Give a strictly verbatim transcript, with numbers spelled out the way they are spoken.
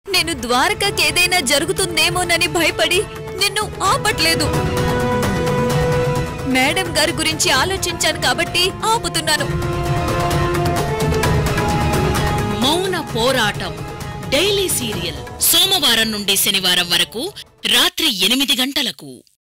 నేను ద్వారకకి ఏదైనా జరుగుతుందేమోనని భయపడి నిన్ను ఆపట్లేదు. మేడం గారి గురించి ఆలోచించాను కాబట్టి ఆపుతున్నాను. మౌన పోరాటం డైలీ సీరియల్ సోమవారం నుండి శనివారం వరకు రాత్రి ఎనిమిది గంటలకు.